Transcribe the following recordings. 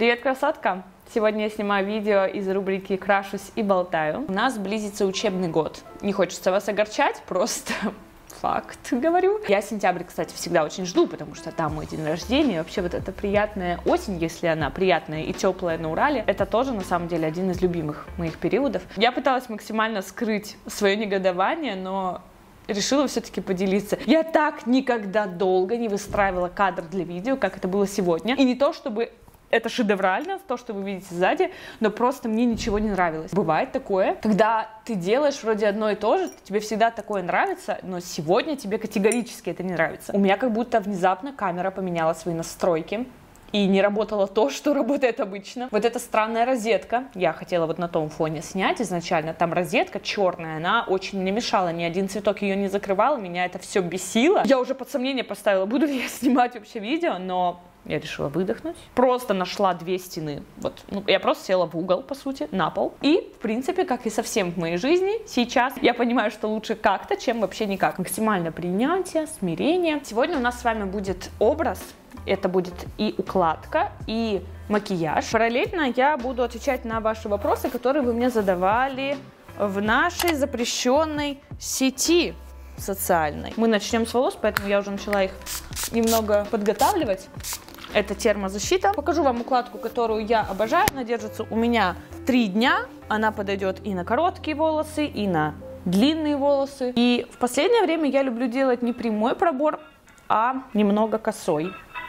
Привет, красотка! Сегодня я снимаю видео из рубрики «Крашусь и болтаю». У нас близится учебный год. Не хочется вас огорчать, просто факт говорю. Я сентябрь, кстати, всегда очень жду, потому что там мой день рождения. И вообще вот эта приятная осень, если она приятная и теплая на Урале, это тоже на самом деле один из любимых моих периодов. Я пыталась максимально скрыть свое негодование, но решила все-таки поделиться. Я так никогда долго не выстраивала кадр для видео, как это было сегодня. И не то, чтобы это шедеврально, то, что вы видите сзади, но просто мне ничего не нравилось. Бывает такое, когда ты делаешь вроде одно и то же, тебе всегда такое нравится, но сегодня тебе категорически это не нравится. У меня как будто внезапно камера поменяла свои настройки, и не работало то, что работает обычно. Вот эта странная розетка, я хотела вот на том фоне снять изначально, там розетка черная, она очень мне мешала, ни один цветок ее не закрывал, меня это все бесило. Я уже под сомнение поставила, буду ли я снимать вообще видео, но я решила выдохнуть. Просто нашла две стены. Вот, я просто села в угол, по сути, на пол. И, в принципе, как и совсем в моей жизни, сейчас я понимаю, что лучше как-то, чем вообще никак. Максимальное принятие, смирение. Сегодня у нас с вами будет образ. Это будет и укладка, и макияж. Параллельно я буду отвечать на ваши вопросы, которые вы мне задавали в нашей запрещенной сети социальной. Мы начнем с волос, поэтому я уже начала их немного подготавливать. Это термозащита. Покажу вам укладку, которую я обожаю. Она держится у меня 3 дня. Она подойдет и на короткие волосы, и на длинные волосы. И в последнее время я люблю делать не прямой пробор, а немного косой.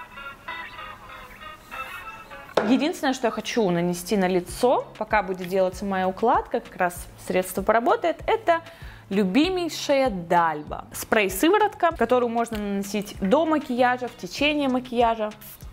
Единственное, что я хочу нанести на лицо, пока будет делаться моя укладка, как раз средство поработает, это любимейшая Дальба. Спрей-сыворотка, которую можно наносить до макияжа, в течение макияжа,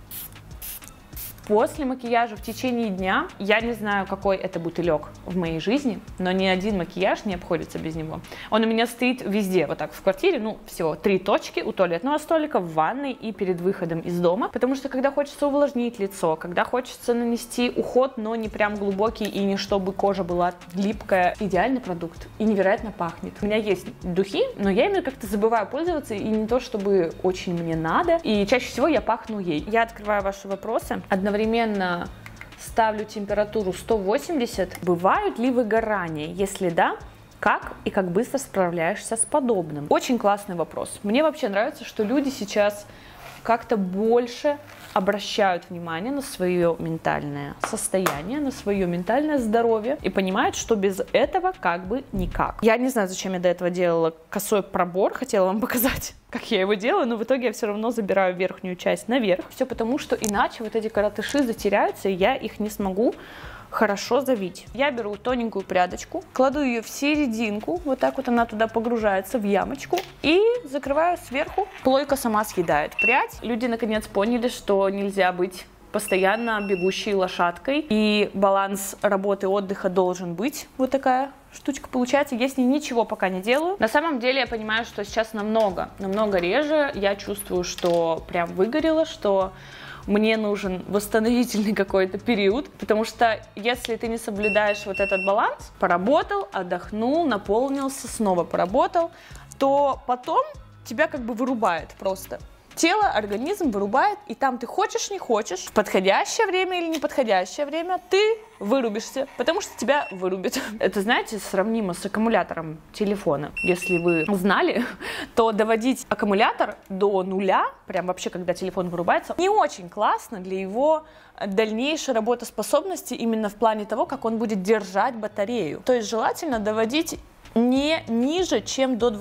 после макияжа, в течение дня. Я не знаю, какой это бутылек в моей жизни, но ни один макияж не обходится без него. Он у меня стоит везде, вот так в квартире, всего 3 точки: у туалетного столика, в ванной и перед выходом из дома. Потому что когда хочется увлажнить лицо, когда хочется нанести уход, но не прям глубокий и не чтобы кожа была липкая, идеальный продукт и невероятно пахнет. У меня есть духи, но я ими как-то забываю пользоваться, и не то чтобы очень мне надо, и чаще всего я пахну ей. Я открываю ваши вопросы, одновременно ставлю температуру 180. Бывают ли выгорания? Если да, как и как быстро справляешься с подобным? Очень классный вопрос. Мне вообще нравится, что люди сейчас как-то больше обращают внимание на свое ментальное состояние, на свое ментальное здоровье и понимают, что без этого как бы никак. Я не знаю, зачем я до этого делала косой пробор, хотела вам показать, как я его делаю, но в итоге я все равно забираю верхнюю часть наверх. Все потому, что иначе вот эти коротыши затеряются, и я их не смогу хорошо завить. Я беру тоненькую прядочку, кладу ее в серединку, вот так вот она туда погружается в ямочку, и закрываю сверху. Плойка сама съедает прядь. Люди наконец поняли, что нельзя быть постоянно бегущей лошадкой, и баланс работы и отдыха должен быть. Вот такая штучка получается. Я с ней ничего пока не делаю. На самом деле я понимаю, что сейчас намного реже. Я чувствую, что прям выгорела, что мне нужен восстановительный какой-то период, потому что если ты не соблюдаешь вот этот баланс, поработал, отдохнул, наполнился, снова поработал, то потом тебя как бы вырубает просто. Тело, организм вырубает, и там ты хочешь, не хочешь, в подходящее время или неподходящее время ты вырубишься, потому что тебя вырубит. Это, знаете, сравнимо с аккумулятором телефона. Если вы знали, то доводить аккумулятор до нуля, прям вообще, когда телефон вырубается, не очень классно для его дальнейшей работоспособности именно в плане того, как он будет держать батарею. То есть желательно доводить не ниже, чем до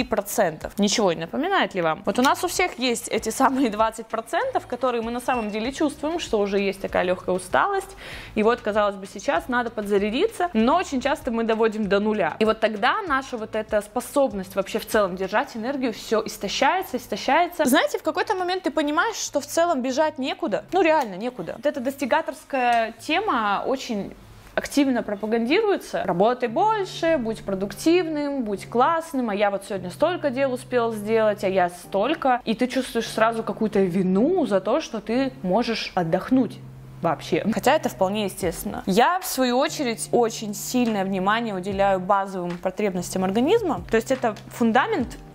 20%. Ничего не напоминает ли вам? Вот у нас у всех есть эти самые 20%, которые мы на самом деле чувствуем, что уже есть такая легкая усталость. И вот, казалось бы, сейчас надо подзарядиться, но очень часто мы доводим до нуля. И вот тогда наша вот эта способность вообще в целом держать энергию все истощается. Знаете, в какой-то момент ты понимаешь, что в целом бежать некуда. Реально некуда. Вот эта достигаторская тема очень активно пропагандируется. Работай больше, будь продуктивным, будь классным, а я вот сегодня столько дел успел сделать, а я столько. И ты чувствуешь сразу какую-то вину за то, что ты можешь отдохнуть вообще. Хотя это вполне естественно. Я, в свою очередь, очень сильное внимание уделяю базовым потребностям организма. То есть это фундамент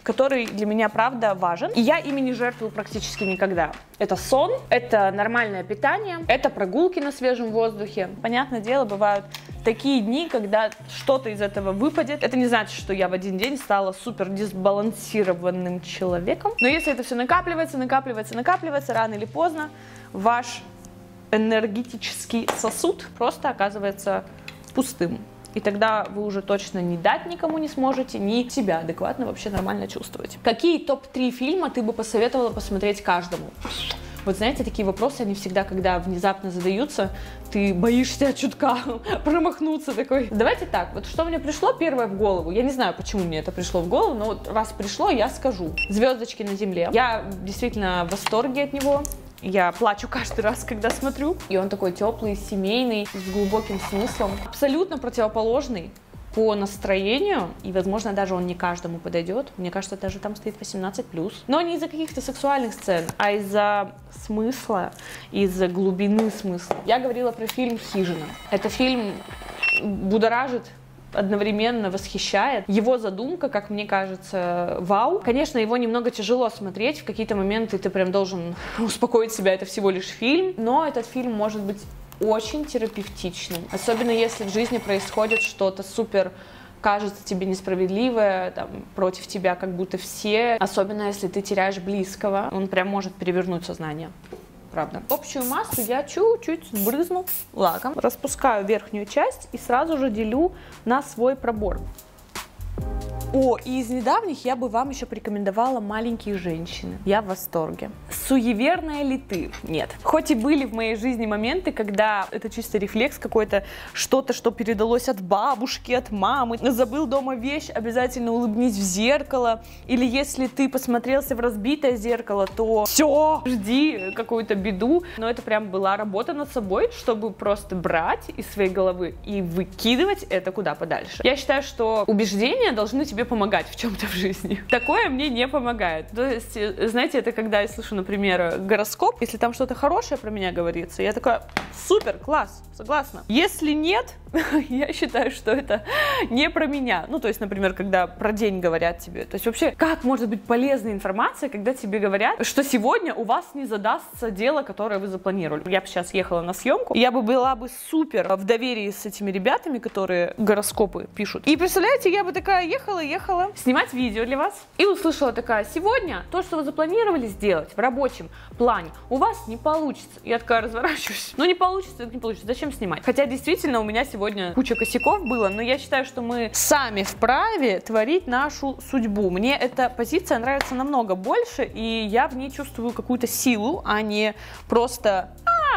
который для меня, правда, важен. И я ими не жертвую практически никогда. Это сон, это нормальное питание, это прогулки на свежем воздухе. Понятное дело, бывают такие дни, когда что-то из этого выпадет. Это не значит, что я в один день стала супер дисбалансированным человеком. Но если это все накапливается, рано или поздно ваш энергетический сосуд просто оказывается пустым. И тогда вы уже точно ни дать никому не сможете, ни себя адекватно вообще нормально чувствовать. Какие топ-3 фильма ты бы посоветовала посмотреть каждому? Вот знаете, такие вопросы, они всегда, когда внезапно задаются, ты боишься чутка промахнуться такой. Давайте так, вот что мне пришло первое в голову, я не знаю, почему мне это пришло в голову, но вот раз пришло, я скажу. «Звездочки на земле». Я действительно в восторге от него. Я плачу каждый раз, когда смотрю. И он такой теплый, семейный, с глубоким смыслом. Абсолютно противоположный по настроению. И, возможно, даже он не каждому подойдет. Мне кажется, даже там стоит 18+. Но не из-за каких-то сексуальных сцен, а из-за смысла, из-за глубины смысла. Я говорила про фильм «Хижина». Это фильм будоражит, одновременно восхищает. Его задумка, как мне кажется, вау. Конечно, его немного тяжело смотреть. В какие-то моменты ты прям должен успокоить себя, это всего лишь фильм. Но этот фильм может быть очень терапевтичным. Особенно если в жизни происходит что-то супер, кажется тебе несправедливое, там, против тебя как будто все. Особенно если ты теряешь близкого. Он прям может перевернуть сознание. Правда. Общую массу я чуть-чуть сбрызну лаком, распускаю верхнюю часть и сразу же делю на свой пробор. О, и из недавних я бы вам еще порекомендовала «Маленькие женщины». Я в восторге. Суеверная ли ты? Нет. Хоть и были в моей жизни моменты, когда это чисто рефлекс какой-то, что-то, что передалось от бабушки, от мамы. Забыл дома вещь, обязательно улыбнись в зеркало. Или если ты посмотрелся в разбитое зеркало, то все, жди какую-то беду. Но это прям была работа над собой, чтобы просто брать из своей головы и выкидывать это куда подальше. Я считаю, что убеждения должны тебе помогать в чем-то в жизни. Такое мне не помогает. То есть, знаете, это когда я слышу, например, гороскоп, если там что-то хорошее про меня говорится, я такая, супер, класс, согласна. Если нет, я считаю, что это не про меня. Ну, то есть, например, когда про день говорят тебе. То есть, вообще, как может быть полезная информация, когда тебе говорят, что сегодня у вас не задастся дело, которое вы запланировали. Я бы сейчас ехала на съемку, и я бы была бы супер в доверии с этими ребятами, которые гороскопы пишут. И представляете, я бы такая ехала снимать видео для вас и услышала такая: сегодня то, что вы запланировали сделать в рабочем плане, у вас не получится. Я такая разворачиваюсь. Ну, не получится, так не получится. Зачем снимать? Хотя, действительно, у меня сегодня куча косяков было, но я считаю, что мы сами вправе творить нашу судьбу. Мне эта позиция нравится намного больше, и я в ней чувствую какую-то силу, а не просто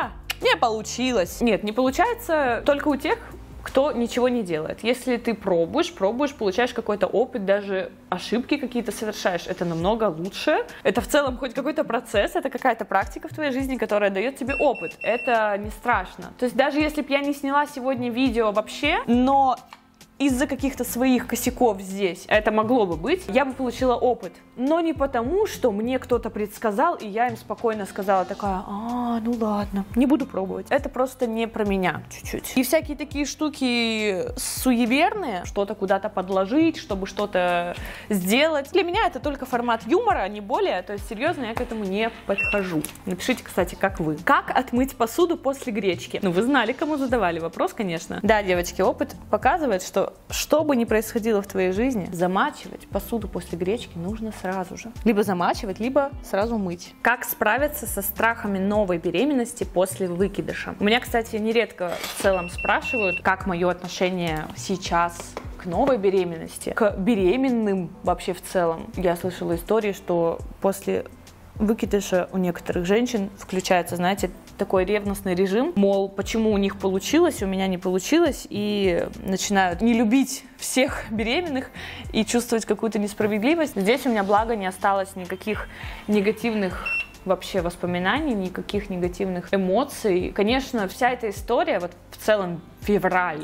не получилось. Нет, не получается только у тех, кто ничего не делает. Если ты пробуешь, получаешь какой-то опыт, даже ошибки какие-то совершаешь, это намного лучше. Это в целом хоть какой-то процесс, это какая-то практика в твоей жизни, которая дает тебе опыт. Это не страшно. То есть даже если бы я не сняла сегодня видео вообще, но из-за каких-то своих косяков здесь это могло бы быть, я бы получила опыт. Но не потому, что мне кто-то предсказал, и я им спокойно сказала такая: ну ладно, не буду пробовать. Это просто не про меня чуть-чуть. И всякие такие штуки суеверные, что-то куда-то подложить, чтобы что-то сделать. Для меня это только формат юмора, не более. То есть серьезно я к этому не подхожу. Напишите, кстати, как вы. Как отмыть посуду после гречки? Ну, вы знали, кому задавали вопрос, конечно. Да, девочки, опыт показывает, что бы ни происходило в твоей жизни, замачивать посуду после гречки нужно сразу же. Либо замачивать, либо сразу мыть. Как справиться со страхами новой беременности после выкидыша? У меня, кстати, нередко в целом спрашивают, как мое отношение сейчас к новой беременности, к беременным вообще в целом. Я слышала истории, что после выкидыша у некоторых женщин включается, знаете, такой ревностный режим, мол, почему у них получилось, у меня не получилось, и начинают не любить всех беременных и чувствовать какую-то несправедливость. Здесь у меня, благо, не осталось никаких негативных вообще воспоминаний, никаких негативных эмоций. Конечно, вся эта история, вот в целом февраль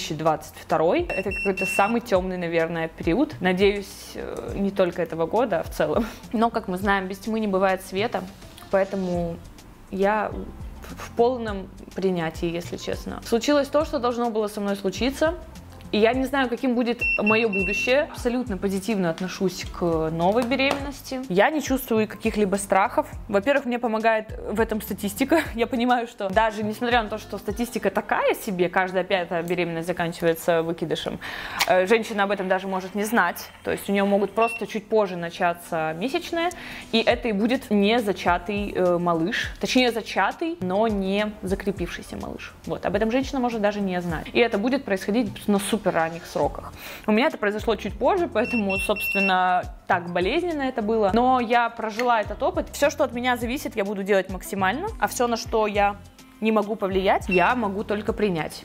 2022, это какой-то самый темный, наверное, период. Надеюсь, не только этого года, а в целом. Но, как мы знаем, без тьмы не бывает света, поэтому я в полном принятии, если честно. Случилось то, что должно было со мной случиться. И я не знаю, каким будет мое будущее. Абсолютно позитивно отношусь к новой беременности. Я не чувствую каких-либо страхов. Во-первых, мне помогает в этом статистика. Я понимаю, что даже несмотря на то, что статистика такая себе, каждая 5-я беременность заканчивается выкидышем, женщина об этом даже может не знать. То есть у нее могут просто чуть позже начаться месячные, и это и будет не зачатый малыш. Точнее, зачатый, но не закрепившийся малыш. Вот. Об этом женщина может даже не знать. И это будет происходить на супер ранних сроках. У меня это произошло чуть позже, поэтому, собственно, так болезненно это было. Но я прожила этот опыт. Все, что от меня зависит, я буду делать максимально, а все, на что я не могу повлиять, я могу только принять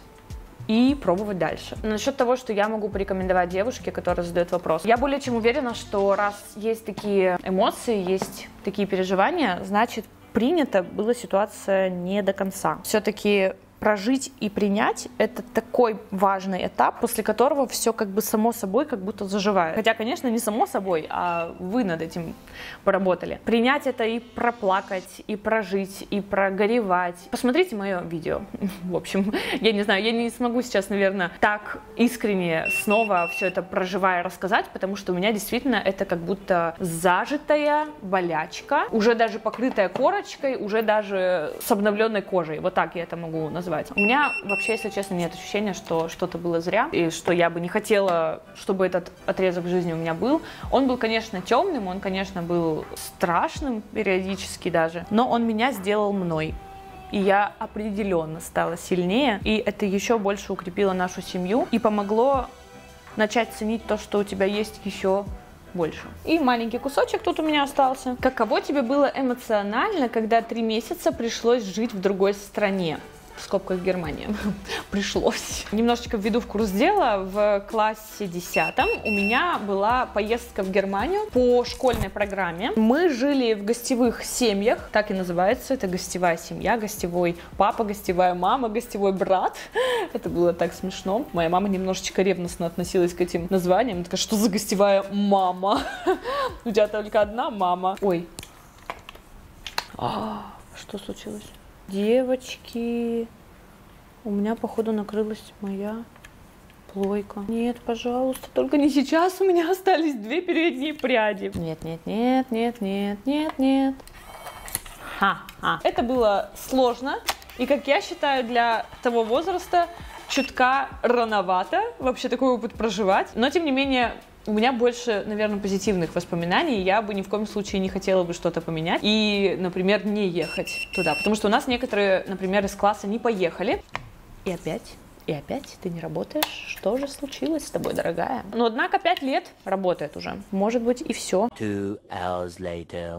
и пробовать дальше. Насчет того, что я могу порекомендовать девушке, которая задает вопрос. Я более чем уверена, что раз есть такие эмоции, есть такие переживания, значит, принята была ситуация не до конца. Все-таки прожить и принять — это такой важный этап, после которого все как бы само собой как будто заживает. Хотя, конечно, не само собой, а вы над этим поработали. Принять — это и проплакать, и прожить, и прогоревать. Посмотрите мое видео. В общем, я не знаю, я не смогу сейчас, наверное, так искренне снова все это проживая рассказать, потому что у меня действительно это как будто зажитая болячка, уже даже покрытая корочкой, уже даже с обновленной кожей. Вот так я это могу назвать. У меня вообще, если честно, нет ощущения, что что-то было зря, и что я бы не хотела, чтобы этот отрезок жизни у меня был. Он был, конечно, темным, он, конечно, был страшным периодически даже, но он меня сделал мной. И я определенно стала сильнее, и это еще больше укрепило нашу семью и помогло начать ценить то, что у тебя есть еще больше. И маленький кусочек тут у меня остался. Каково тебе было эмоционально, когда 3 месяца пришлось жить в другой стране? В скобках Германия. Пришлось. Немножечко введу в курс дела. В классе 10 у меня была поездка в Германию по школьной программе. Мы жили в гостевых семьях, так и называется. Это гостевая семья, гостевой папа, гостевая мама, гостевой брат. Это было так смешно. Моя мама немножечко ревностно относилась к этим названиям. Такая, что за гостевая мама? У тебя только одна мама. Ой. Что случилось? Девочки, у меня, походу, накрылась моя плойка. Нет, пожалуйста, только не сейчас, у меня остались 2 передние пряди. Нет, нет, нет, нет, нет, нет, нет. Это было сложно, и, как я считаю, для того возраста чутка рановато вообще такой опыт проживать. Но, тем не менее, у меня больше, наверное, позитивных воспоминаний. Я бы ни в коем случае не хотела бы что-то поменять и, например, не ехать туда. Потому что у нас некоторые, например, из класса не поехали. И опять ты не работаешь. Что же случилось с тобой, дорогая? Но, однако, 5 лет работает уже. Может быть, и все. 2 hours later.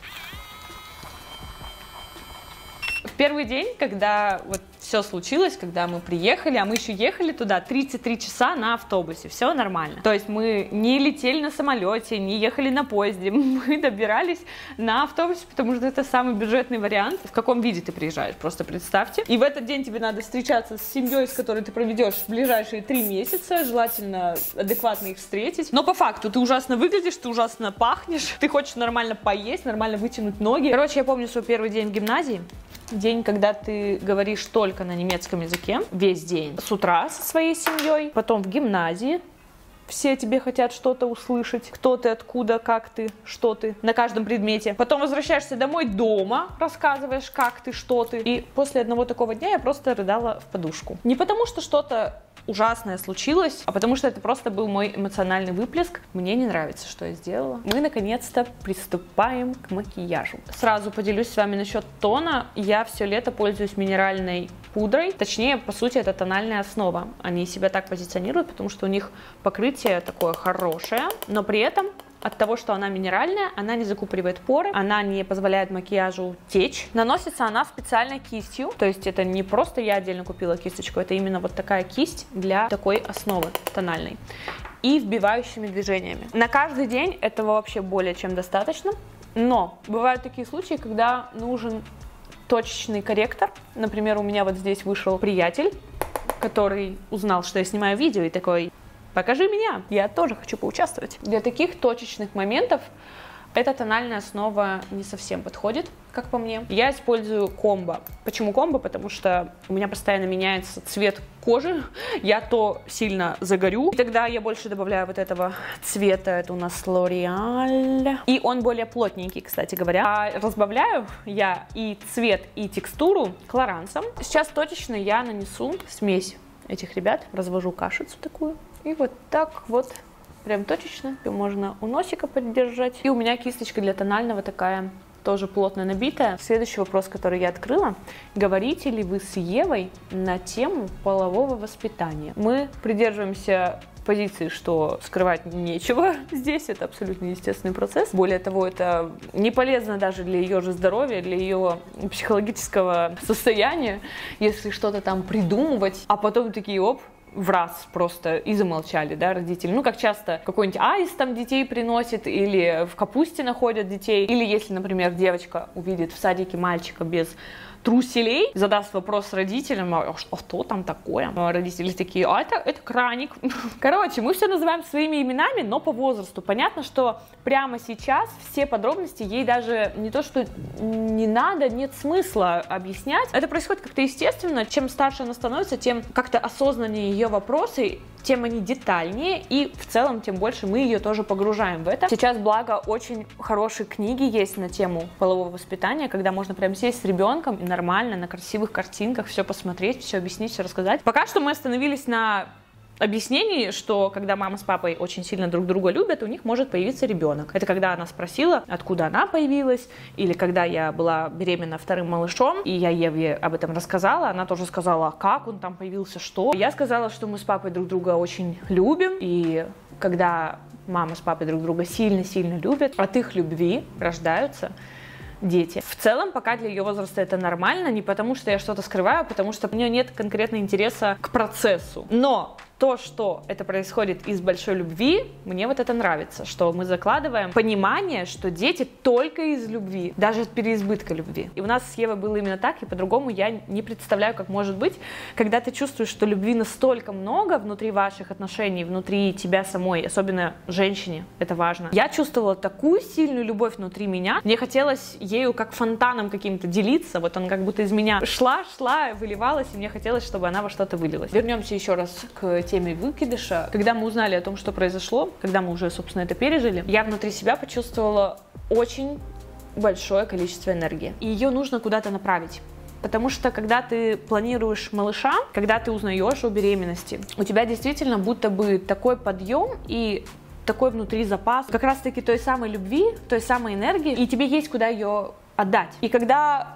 В первый день, когда вот все случилось, когда мы приехали, а мы еще ехали туда 33 часа на автобусе, все нормально. То есть мы не летели на самолете, не ехали на поезде, мы добирались на автобусе, потому что это самый бюджетный вариант. В каком виде ты приезжаешь, просто представьте. И в этот день тебе надо встречаться с семьей, с которой ты проведешь ближайшие 3 месяца, желательно адекватно их встретить. Но по факту ты ужасно выглядишь, ты ужасно пахнешь, ты хочешь нормально поесть, нормально вытянуть ноги. Короче, я помню свой первый день в гимназии. День, когда ты говоришь только на немецком языке, весь день. С утра со своей семьей, потом в гимназии. Все тебе хотят что-то услышать. Кто ты, откуда, как ты, что ты. На каждом предмете. Потом возвращаешься домой дома, рассказываешь, как ты, что ты. И после одного такого дня я просто рыдала в подушку. Не потому, что что-то ужасное случилось, а потому что это просто был мой эмоциональный выплеск. Мне не нравится, что я сделала. Мы наконец-то приступаем к макияжу. Сразу поделюсь с вами насчет тона. Я все лето пользуюсь минеральной пудрой. Точнее, по сути, это тональная основа. Они себя так позиционируют, потому что у них покрытие такое хорошее, но при этом от того, что она минеральная, она не закупоривает поры, она не позволяет макияжу течь. Наносится она специальной кистью, то есть это не просто я отдельно купила кисточку, это именно вот такая кисть для такой основы тональной. И вбивающими движениями. На каждый день этого вообще более чем достаточно, но бывают такие случаи, когда нужен точечный корректор. Например, у меня вот здесь вышел приятель, который узнал, что я снимаю видео, и такой: покажи меня, я тоже хочу поучаствовать. Для таких точечных моментов Эта тональная основа не совсем подходит, как по мне. Я использую комбо. Почему комбо? Потому что у меня постоянно меняется цвет кожи, я то сильно загорю, и тогда я больше добавляю вот этого цвета, это у нас L'Oreal, и он более плотненький, кстати говоря. А разбавляю я и цвет, и текстуру колорансом. Сейчас точечно я нанесу смесь этих ребят, развожу кашицу такую, и вот так вот, прям точечно, ее можно у носика поддержать. И у меня кисточка для тонального такая, тоже плотно набитая. Следующий вопрос, который я открыла. Говорите ли вы с Евой на тему полового воспитания? Мы придерживаемся позиции, что скрывать нечего здесь, это абсолютно естественный процесс. Более того, это не полезно даже для ее же здоровья, для ее психологического состояния, если что-то там придумывать, а потом такие, оп, в раз просто и замолчали, да, родители. Ну, как часто какой-нибудь аист там детей приносит, или в капусте находят детей, или если, например, девочка увидит в садике мальчика без труселей, задаст вопрос родителям, а что там такое? Родители такие, это краник. Короче, мы все называем своими именами, но по возрасту. Понятно, что прямо сейчас все подробности ей даже не то, что не надо, нет смысла объяснять. Это происходит как-то естественно. Чем старше она становится, тем как-то осознаннее ее вопросы, тем они детальнее, и в целом тем больше мы ее тоже погружаем в это. Сейчас, благо, очень хорошие книги есть на тему полового воспитания, когда можно прям сесть с ребенком и нормально на красивых картинках все посмотреть, все объяснить, все рассказать. Пока что мы остановились на объяснении, что когда мама с папой очень сильно друг друга любят, у них может появиться ребенок. Это когда она спросила, откуда она появилась, или когда я была беременна вторым малышом, и я Еве об этом рассказала, она тоже сказала, как он там появился, что. Я сказала, что мы с папой друг друга очень любим, и когда мама с папой друг друга сильно-сильно любят, от их любви рождаются дети. В целом, пока для ее возраста это нормально, не потому что я что-то скрываю, а потому что у нее нет конкретного интереса к процессу. Но то, что это происходит из большой любви, мне вот это нравится, что мы закладываем понимание, что дети только из любви, даже от переизбытка любви. И у нас с Евой было именно так, и по-другому я не представляю, как может быть, когда ты чувствуешь, что любви настолько много внутри ваших отношений, внутри тебя самой, особенно женщине, это важно. Я чувствовала такую сильную любовь внутри меня, мне хотелось ею как фонтаном каким-то делиться, вот он как будто из меня шла, выливалась, и мне хотелось, чтобы она во что-то вылилась. Вернемся еще раз к теме выкидыша. Когда мы узнали о том, что произошло, когда мы уже, собственно, это пережили, я внутри себя почувствовала очень большое количество энергии. И ее нужно куда-то направить. Потому что, когда ты планируешь малыша, когда ты узнаешь о беременности, у тебя действительно будто бы такой подъем и такой внутри запас как раз-таки той самой любви, той самой энергии, и тебе есть куда ее отдать. И когда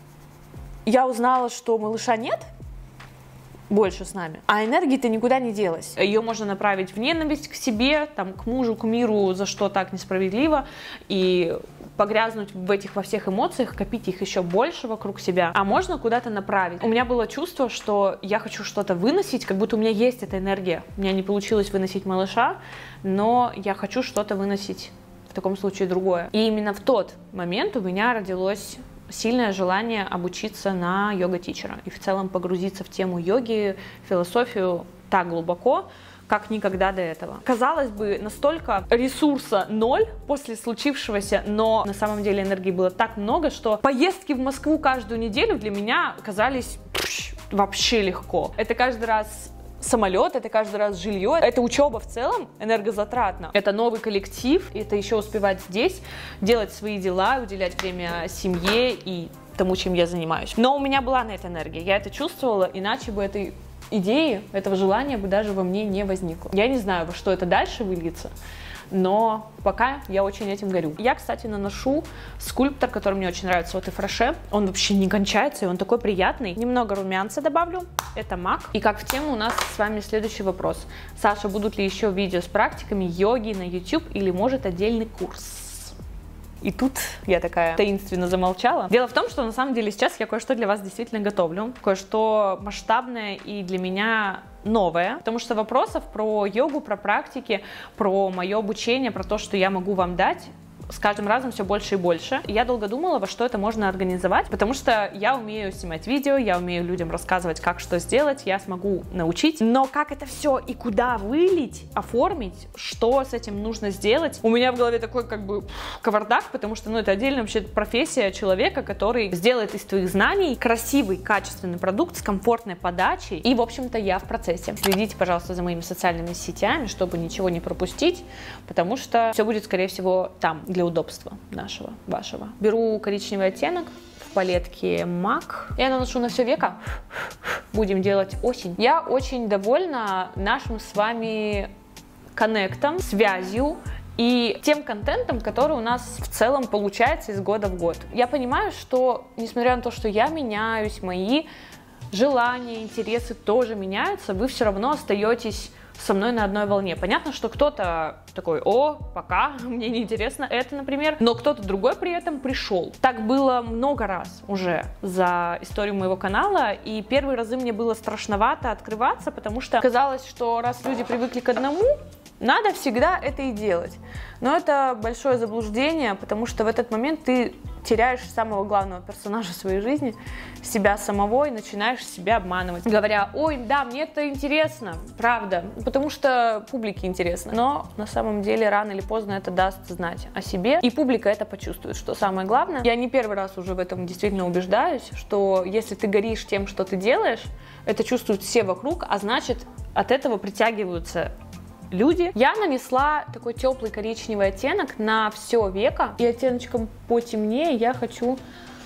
я узнала, что малыша нет больше с нами, а энергии-то никуда не делась. Ее можно направить в ненависть к себе, там, к мужу, к миру, за что так несправедливо, и погрязнуть в этих во всех эмоциях, копить их еще больше вокруг себя, а можно куда-то направить. У меня было чувство, что я хочу что-то выносить, как будто у меня есть эта энергия. У меня не получилось выносить малыша, но я хочу что-то выносить, в таком случае другое. И именно в тот момент у меня родилось сильное желание обучиться на йога-тичера и в целом погрузиться в тему йоги, философию так глубоко, как никогда до этого. Казалось бы, настолько ресурса ноль после случившегося, но на самом деле энергии было так много, что поездки в Москву каждую неделю для меня казались вообще легко. Это каждый раз самолет, это каждый раз жилье, это учеба в целом энергозатратно. Это новый коллектив, это еще успевать здесь, делать свои дела, уделять время семье и тому, чем я занимаюсь. Но у меня была на это энергия, я это чувствовала, иначе бы этой идеи, этого желания бы даже во мне не возникло. Я не знаю, во что это дальше выльется, но пока я очень этим горю. Я, кстати, наношу скульптор, который мне очень нравится от Ифраше. Он вообще не кончается, и он такой приятный. Немного румянца добавлю. Это MAC. И как в тему у нас с вами следующий вопрос. Саша, будут ли еще видео с практиками йоги на YouTube или может отдельный курс? И тут я такая таинственно замолчала. Дело в том, что на самом деле сейчас я кое-что для вас действительно готовлю. Кое-что масштабное и для меня новое, потому что вопросов про йогу, про практики, про мое обучение, про то, что я могу вам дать, с каждым разом все больше и больше. Я долго думала, во что это можно организовать, потому что я умею снимать видео, я умею людям рассказывать, как что сделать, я смогу научить, но как это все и куда вылить, оформить, что с этим нужно сделать, у меня в голове такой как бы кавардак, потому что, ну, это отдельная вообще профессия человека, который сделает из твоих знаний красивый, качественный продукт с комфортной подачей, и, в общем-то, я в процессе. Следите, пожалуйста, за моими социальными сетями, чтобы ничего не пропустить, потому что все будет, скорее всего, там, для удобства нашего, вашего. Беру коричневый оттенок в палетке MAC. Я наношу на все веко. Будем делать осень. Я очень довольна нашим с вами коннектом, связью и тем контентом, который у нас в целом получается из года в год. Я понимаю, что, несмотря на то, что я меняюсь, мои желания, интересы тоже меняются, вы все равно остаетесь со мной на одной волне. Понятно, что кто-то такой: о, пока, мне неинтересно это, например, но кто-то другой при этом пришел. Так было много раз уже за историю моего канала, и первые разы мне было страшновато открываться, потому что казалось, что раз люди привыкли к одному, надо всегда это и делать. Но это большое заблуждение, потому что в этот момент ты теряешь самого главного персонажа своей жизни, себя самого, и начинаешь себя обманывать, говоря: ой, да, мне это интересно, правда, потому что публике интересно. Но на самом деле рано или поздно это даст знать о себе, и публика это почувствует, что самое главное. Я не первый раз уже в этом действительно убеждаюсь, что если ты горишь тем, что ты делаешь, это чувствуют все вокруг, а значит, от этого притягиваются люди. Я нанесла такой теплый коричневый оттенок на все веко, и оттеночком потемнее я хочу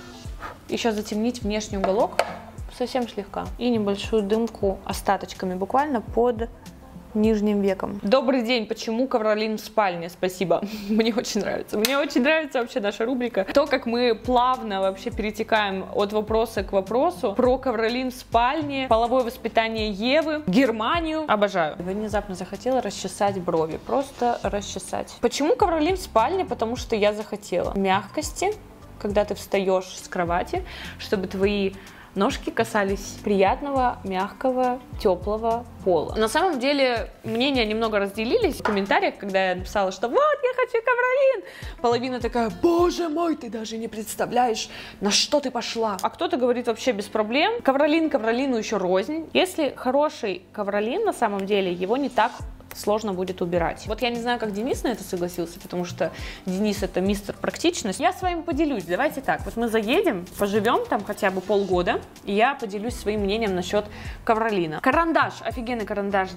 еще затемнить внешний уголок совсем слегка и небольшую дымку остаточками буквально под нижним веком. Добрый день, почему ковролин в спальне? Спасибо, мне очень нравится. Мне очень нравится вообще наша рубрика. То, как мы плавно вообще перетекаем от вопроса к вопросу. Про ковролин в спальне, половое воспитание Евы, Германию. Обожаю. Внезапно захотела расчесать брови, просто расчесать. Почему ковролин в спальне? Потому что я захотела мягкости, когда ты встаешь с кровати, чтобы твои ножки касались приятного, мягкого, теплого пола. На самом деле мнения немного разделились в комментариях, когда я написала, что вот, я хочу ковролин. Половина такая: боже мой, ты даже не представляешь, на что ты пошла. А кто-то говорит: вообще без проблем. Ковролин ковролину еще рознь. Если хороший ковролин, на самом деле, его не так сложно будет убирать. Вот я не знаю, как Денис на это согласился, потому что Денис — это мистер практичность. Я с вами поделюсь. Давайте так, вот мы заедем, поживем там хотя бы полгода, и я поделюсь своим мнением насчет ковролина. Карандаш, офигенный карандаш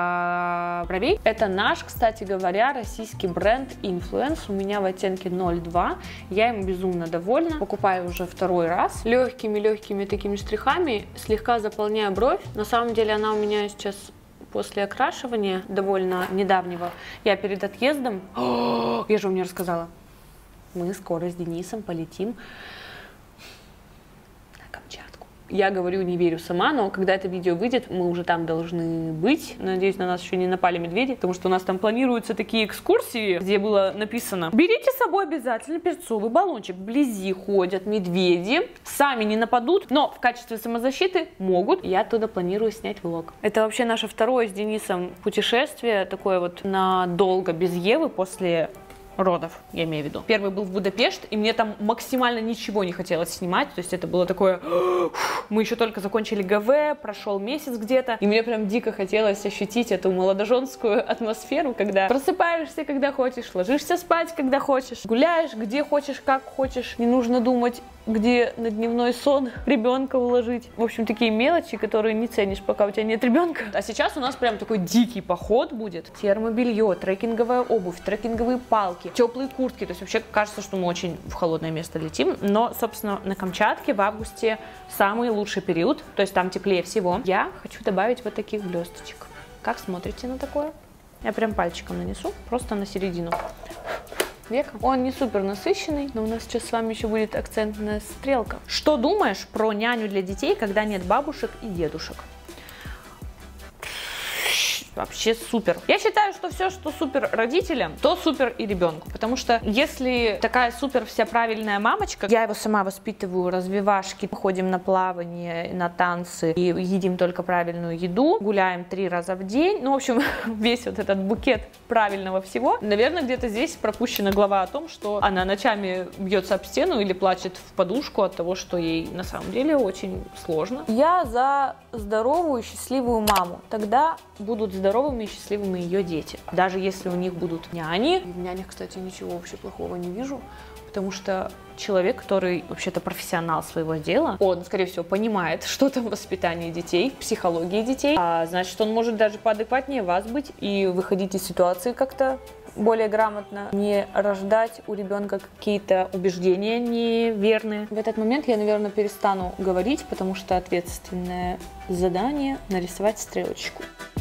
для бровей. Это наш, кстати говоря, российский бренд Influence. У меня в оттенке 02. Я им безумно довольна. Покупаю уже второй раз. Легкими такими штрихами слегка заполняю бровь. На самом деле она у меня сейчас после окрашивания довольно недавнего. Я перед отъездом, я же вам не рассказала, мы скоро с Денисом полетим на Камчатку. Я говорю, не верю сама, но когда это видео выйдет, мы уже там должны быть. Надеюсь, на нас еще не напали медведи, потому что у нас там планируются такие экскурсии, где было написано: берите с собой обязательно перцовый баллончик. Вблизи ходят медведи, сами не нападут, но в качестве самозащиты могут. Я оттуда планирую снять влог. Это вообще наше второе с Денисом путешествие, такое вот надолго без Евы после родов, я имею в виду. Первый был в Будапешт, и мне там максимально ничего не хотелось снимать, то есть это было такое: мы еще только закончили ГВ, прошел месяц где-то, и мне прям дико хотелось ощутить эту молодоженскую атмосферу, когда просыпаешься, когда хочешь, ложишься спать, когда хочешь, гуляешь, где хочешь, как хочешь, не нужно думать, где на дневной сон ребенка уложить. В общем, такие мелочи, которые не ценишь, пока у тебя нет ребенка. А сейчас у нас прям такой дикий поход будет. Термобелье, трекинговая обувь, трекинговые палки, теплые куртки. То есть вообще кажется, что мы очень в холодное место летим. Но, собственно, на Камчатке в августе самый лучший период. То есть там теплее всего. Я хочу добавить вот таких блесточек. Как смотрите на такое? Я прям пальчиком нанесу, просто на середину века. Он не супер насыщенный, но у нас сейчас с вами еще будет акцентная стрелка. Что думаешь про няню для детей, когда нет бабушек и дедушек? вообще супер. Я считаю, что все, что супер родителям, то супер и ребенку. Потому что если такая супер вся правильная мамочка, я его сама воспитываю, развивашки, ходим на плавание, на танцы и едим только правильную еду, гуляем 3 раза в день. Ну, в общем, весь вот этот букет правильного всего. Наверное, где-то здесь пропущена глава о том, что она ночами бьется об стену или плачет в подушку от того, что ей на самом деле очень сложно. Я за здоровую, счастливую маму. Тогда будут здоровыми и счастливыми ее дети. Даже если у них будут няни. В нянях, кстати, ничего вообще плохого не вижу. Потому что человек, который вообще-то профессионал своего дела, он, скорее всего, понимает что-то в воспитании детей, в психологии детей. А значит, он может даже поадекватнее вас быть и выходить из ситуации как-то более грамотно, не рождать у ребенка какие-то убеждения неверные. В этот момент я, наверное, перестану говорить, потому что ответственное задание — нарисовать стрелочку.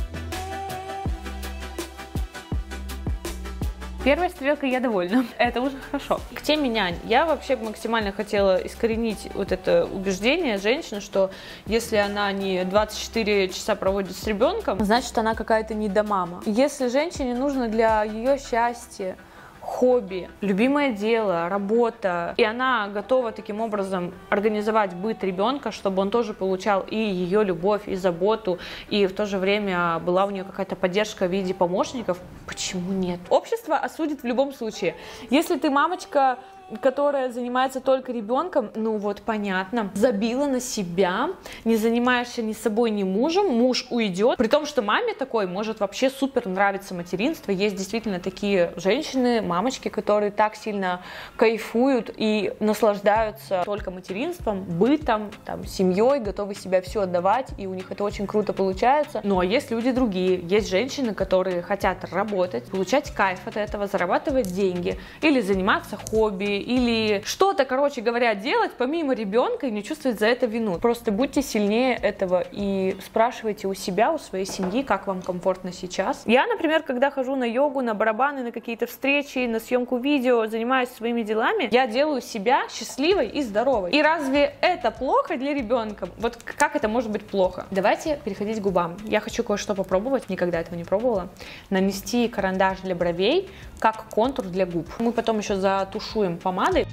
Первой стрелкой я довольна. Это уже хорошо. К теме нянь. Я вообще максимально хотела искоренить вот это убеждение женщины, что если она не 24 часа проводит с ребенком, значит, она какая-то недомама. Если женщине нужно для ее счастья хобби, любимое дело, работа, и она готова таким образом организовать быт ребенка, чтобы он тоже получал и ее любовь, и заботу, и в то же время была у нее какая-то поддержка в виде помощников, почему нет? Общество осудит в любом случае. Если ты мамочка, которая занимается только ребенком, ну вот понятно, забила на себя, не занимаешься ни собой, ни мужем, муж уйдет, при том, что маме такой может вообще супер нравиться материнство. Есть действительно такие женщины, мамочки, которые так сильно кайфуют и наслаждаются только материнством, бытом, там, семьей, готовы себя все отдавать, и у них это очень круто получается. Ну а есть люди другие, есть женщины, которые хотят работать, получать кайф от этого, зарабатывать деньги или заниматься хобби, или что-то, короче говоря, делать помимо ребенка и не чувствовать за это вину. Просто будьте сильнее этого и спрашивайте у себя, у своей семьи, как вам комфортно сейчас. Я, например, когда хожу на йогу, на барабаны, на какие-то встречи, на съемку видео, занимаюсь своими делами, я делаю себя счастливой и здоровой. И разве это плохо для ребенка? Вот как это может быть плохо? Давайте переходить к губам. Я хочу кое-что попробовать, никогда этого не пробовала. Нанести карандаш для бровей как контур для губ. Мы потом еще затушуем помадой.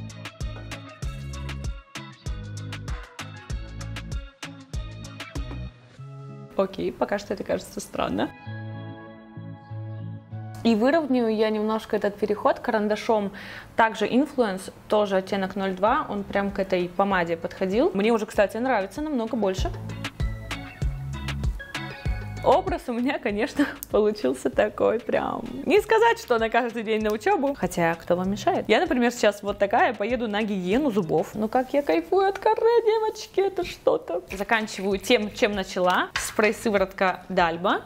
Окей, пока что это кажется странно. И выровняю я немножко этот переход карандашом. Также Influence, тоже оттенок 02, он прям к этой помаде подходил. Мне уже, кстати, нравится намного больше. Образ у меня, конечно, получился такой прям. Не сказать, что на каждый день на учебу. Хотя, кто вам мешает? Я, например, сейчас вот такая, поеду на гигиену зубов. Ну как я кайфую от каре, девочки, это что-то. Заканчиваю тем, чем начала. Спрей-сыворотка Дальба.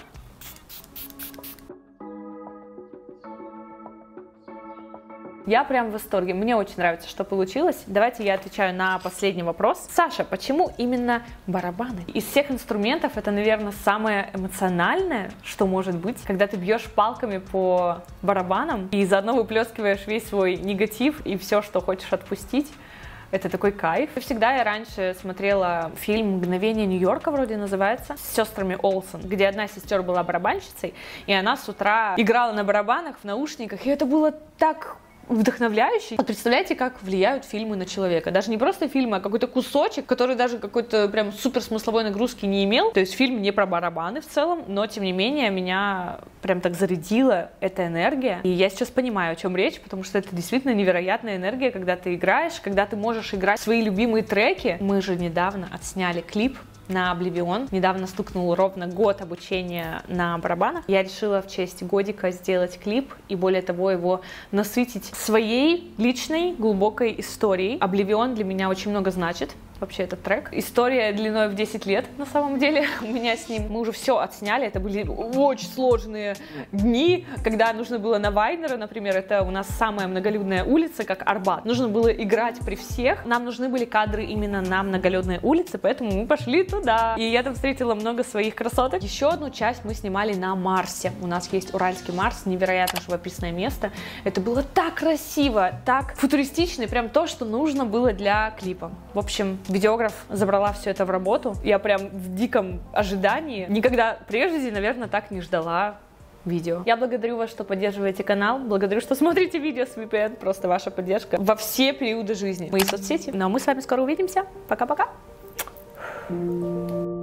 Я прям в восторге, мне очень нравится, что получилось. Давайте я отвечаю на последний вопрос. Саша, почему именно барабаны? Из всех инструментов это, наверное, самое эмоциональное, что может быть, когда ты бьешь палками по барабанам и заодно выплескиваешь весь свой негатив и все, что хочешь отпустить. Это такой кайф. Всегда я раньше смотрела фильм «Мгновение Нью-Йорка», вроде называется, с сестрами Олсен, где одна из сестер была барабанщицей, и она с утра играла на барабанах в наушниках, и это было так вдохновляющий. Вот представляете, как влияют фильмы на человека. Даже не просто фильмы, а какой-то кусочек, который даже какой-то прям супер смысловой нагрузки не имел. То есть фильм не про барабаны в целом, но тем не менее меня прям так зарядила эта энергия. И я сейчас понимаю, о чем речь, потому что это действительно невероятная энергия, когда ты играешь, когда ты можешь играть свои любимые треки. Мы же недавно отсняли клип на Oblivion. Недавно стукнул ровно год обучения на барабанах. Я решила в честь годика сделать клип и, более того, его насытить своей личной глубокой историей. Oblivion для меня очень много значит. Вообще этот трек. История длиной в 10 лет, на самом деле. У меня с ним... Мы уже все отсняли. Это были очень сложные дни, когда нужно было на Вайнера, например, это у нас самая многолюдная улица, как Арбат. Нужно было играть при всех. Нам нужны были кадры именно на многолюдной улице, поэтому мы пошли туда. И я там встретила много своих красоток. Еще одну часть мы снимали на Марсе. У нас есть Уральский Марс, невероятно живописное место. Это было так красиво, так футуристично, и прям то, что нужно было для клипа. В общем, видеограф забрала все это в работу. Я прям в диком ожидании. Никогда прежде, наверное, так не ждала видео. Я благодарю вас, что поддерживаете канал. Благодарю, что смотрите видео с VPN. Просто ваша поддержка во все периоды жизни. Мои соцсети. Ну а мы с вами скоро увидимся. Пока-пока.